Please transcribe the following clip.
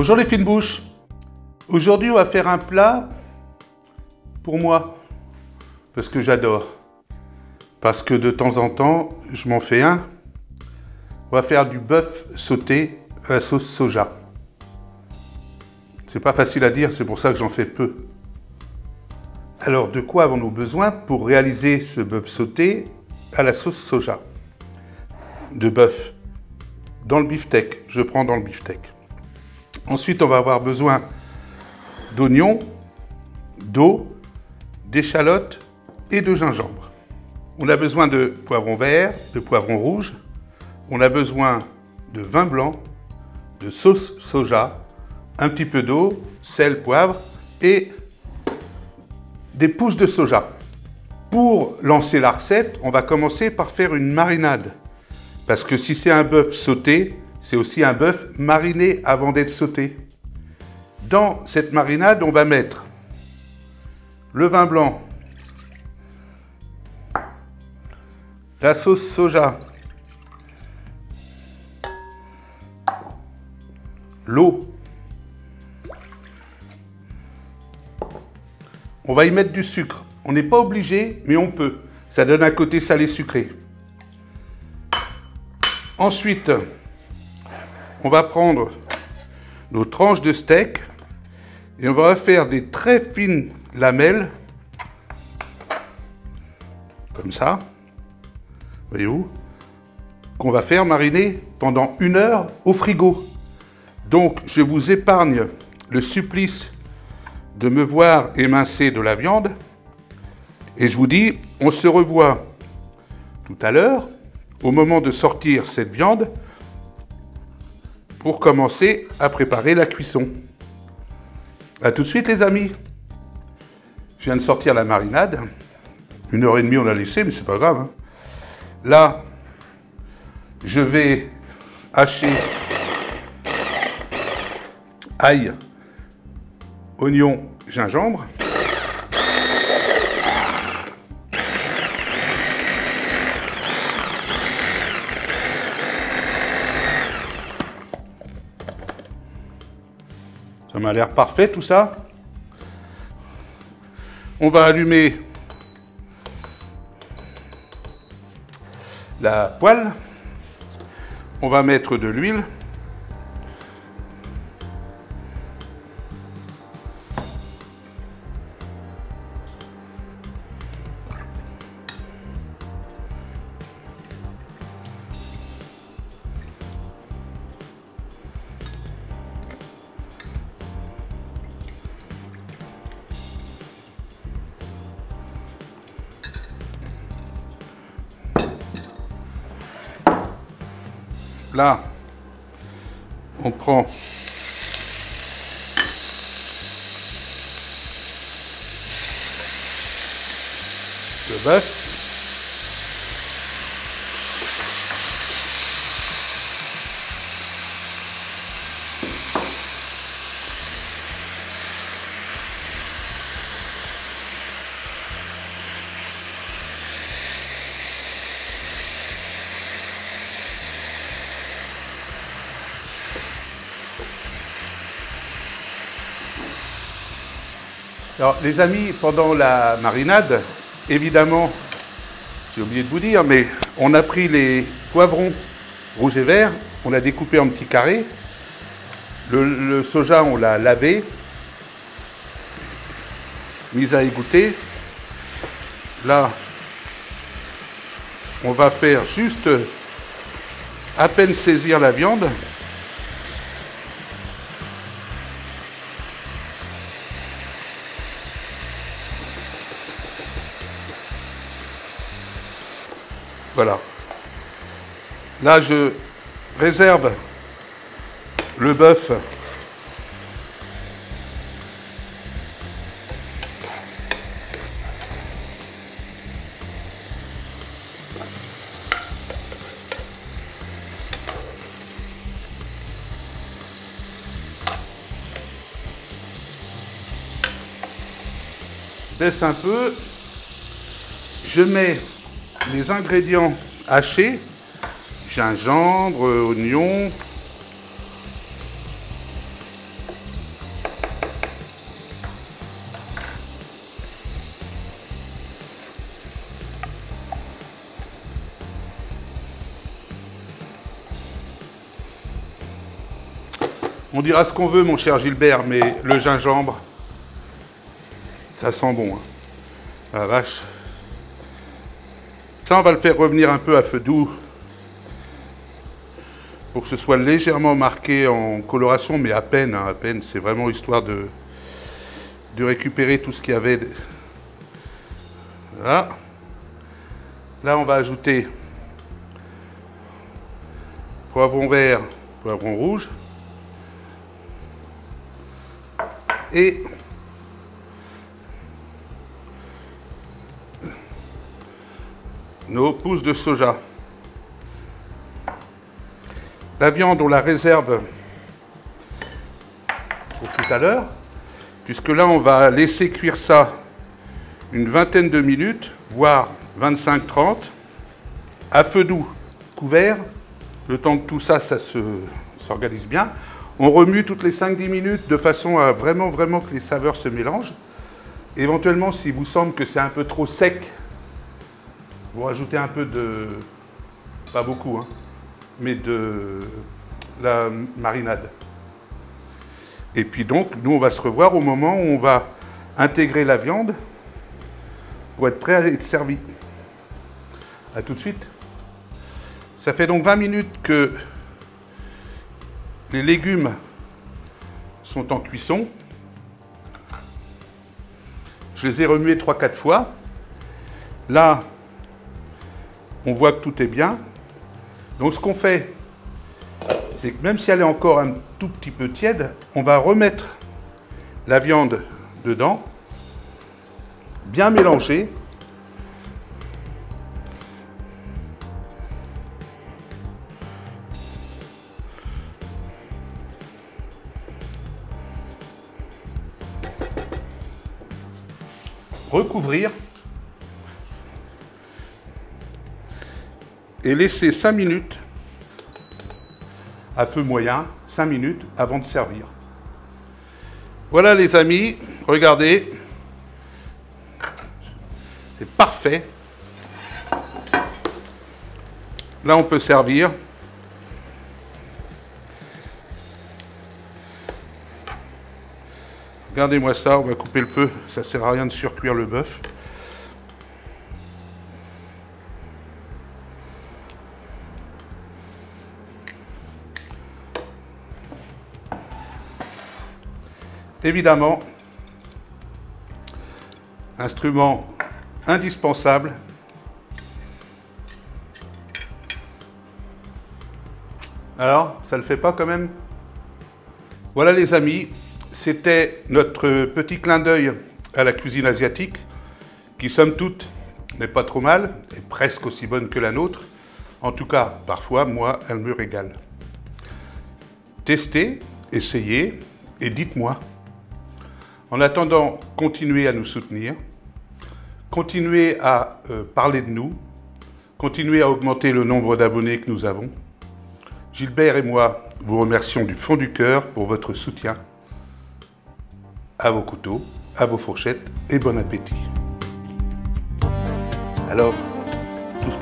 Bonjour les fines bouches. Aujourd'hui on va faire un plat pour moi, parce que j'adore. Parce que de temps en temps, je m'en fais un. On va faire du bœuf sauté à la sauce soja. C'est pas facile à dire, c'est pour ça que j'en fais peu. Alors de quoi avons-nous besoin pour réaliser ce bœuf sauté à la sauce soja? De bœuf. Dans le beefsteak, je prends dans le beefsteak. Ensuite, on va avoir besoin d'oignons, d'eau, d'échalotes et de gingembre. On a besoin de poivrons verts, de poivrons rouges. On a besoin de vin blanc, de sauce soja, un petit peu d'eau, sel, poivre et des pousses de soja. Pour lancer la recette, on va commencer par faire une marinade. Parce que si c'est un bœuf sauté, c'est aussi un bœuf mariné avant d'être sauté. Dans cette marinade, on va mettre le vin blanc, la sauce soja, l'eau. On va y mettre du sucre. On n'est pas obligé, mais on peut. Ça donne un côté salé-sucré. Ensuite, on va prendre nos tranches de steak et on va faire des très fines lamelles, comme ça, voyez-vous, qu'on va faire mariner pendant 1 heure au frigo. Donc, je vous épargne le supplice de me voir émincer de la viande et je vous dis, on se revoit tout à l'heure, au moment de sortir cette viande, pour commencer à préparer la cuisson. A tout de suite les amis. Je viens de sortir la marinade. 1h30 on l'a laissé, mais c'est pas grave. Là, je vais hacher ail, oignon, gingembre. Ça m'a l'air parfait tout ça. On va allumer la poêle. On va mettre de l'huile. Là, on prend le bœuf. Alors, les amis, pendant la marinade, évidemment, j'ai oublié de vous dire, mais on a pris les poivrons rouges et verts, on l'a découpé en petits carrés. Le soja, on l'a lavé, mis à égoutter. Là, on va faire juste à peine saisir la viande. Voilà. Là, je réserve le bœuf. Je baisse un peu. Je mets les ingrédients hachés, gingembre, oignon, On dira ce qu'on veut, mon cher Gilbert, mais le gingembre, ça sent bon. Hein. La vache. Ça, on va le faire revenir un peu à feu doux pour que ce soit légèrement marqué en coloration, mais à peine, hein, à peine. C'est vraiment histoire de récupérer tout ce qu'il y avait. Voilà. Là, on va ajouter poivron vert, poivron rouge et nos pousses de soja. La viande, on la réserve pour tout à l'heure, puisque là, on va laisser cuire ça une vingtaine de minutes, voire 25-30, à feu doux, couvert, le temps que tout ça, s'organise bien. On remue toutes les 5-10 minutes de façon à vraiment que les saveurs se mélangent. Éventuellement, s'il vous semble que c'est un peu trop sec, vous rajoutez un peu de, pas beaucoup, hein, mais de la marinade. Et puis donc, nous, on va se revoir au moment où on va intégrer la viande pour être prêt à être servi. A tout de suite. Ça fait donc 20 minutes que les légumes sont en cuisson. Je les ai remués 3-4 fois. Là, on voit que tout est bien. Donc ce qu'on fait, c'est que même si elle est encore un tout petit peu tiède, on va remettre la viande dedans, bien mélanger. Recouvrir et laisser 5 minutes à feu moyen, 5 minutes avant de servir. Voilà les amis, regardez, c'est parfait. Là on peut servir. Regardez-moi ça, on va couper le feu, ça sert à rien de surcuire le bœuf. Évidemment, instrument indispensable, alors, ça le fait pas quand même? Voilà les amis, c'était notre petit clin d'œil à la cuisine asiatique, qui somme toute n'est pas trop mal, et presque aussi bonne que la nôtre. En tout cas, parfois, moi, elle me régale. Testez, essayez, et dites-moi. En attendant, continuez à nous soutenir, continuez à parler de nous, continuez à augmenter le nombre d'abonnés que nous avons. Gilbert et moi vous remercions du fond du cœur pour votre soutien. À vos couteaux, à vos fourchettes et bon appétit. Alors, tout se passe bien ?